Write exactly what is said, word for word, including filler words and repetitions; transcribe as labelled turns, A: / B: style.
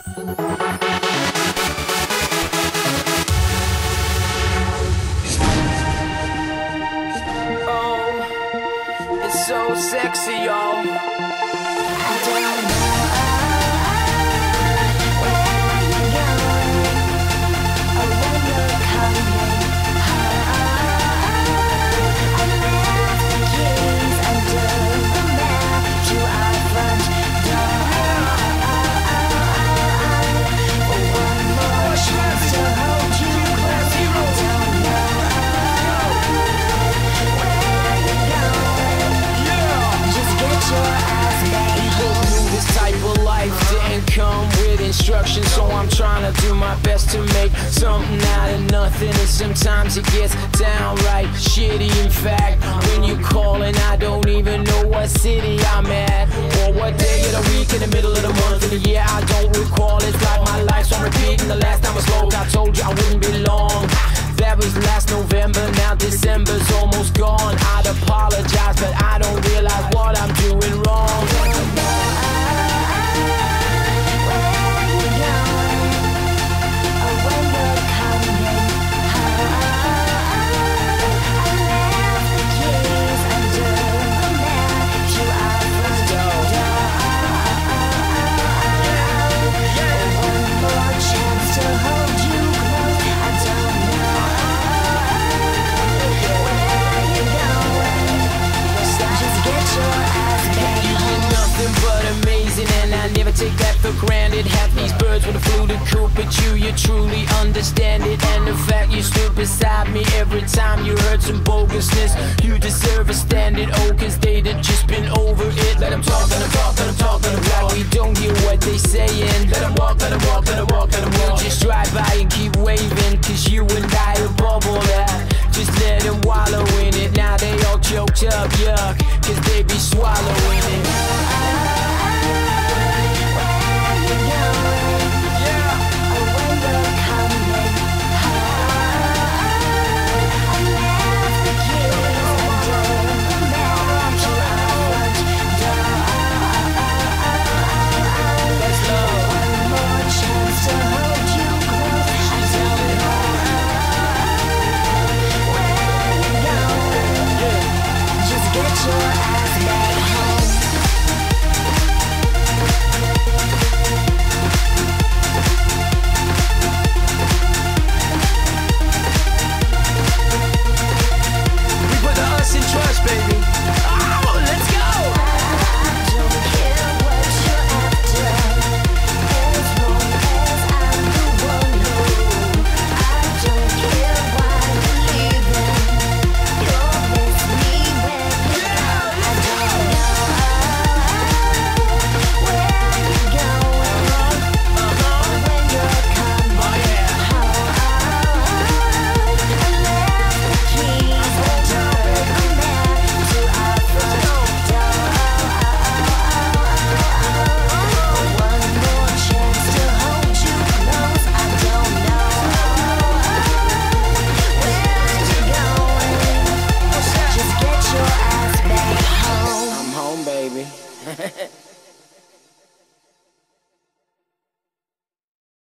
A: Oh, it's so sexy, y'all. I don't know. Come with instructions, so I'm trying to do my best to make something out of nothing. And sometimes it gets downright shitty. In fact, when you call and I don't even know what city I'm at, or what day of the week, in the middle of the month, in the year I don't recall. It's like my life's on repeat, and the last time I spoke I told you I wouldn't be long. That was last November, now December's almost gone. I'd apologize, but I don't realize what I'm doing wrong. Take that for granted. Half these birds would have flew the coop, but you, you truly understand it. And the fact you stood beside me every time you heard some bogusness, you deserve a standard O, cause they'd have just been over it. Let them talk, let them talk, let them talk, let them talk. We don't hear what they saying. Let them walk, let them walk, let them walk, let them walk. We'll just drive by and keep waving, cause you and I above all that. Just let them wallow in it. Now they all choked up, yuck, cause they be swallowing it. Baby.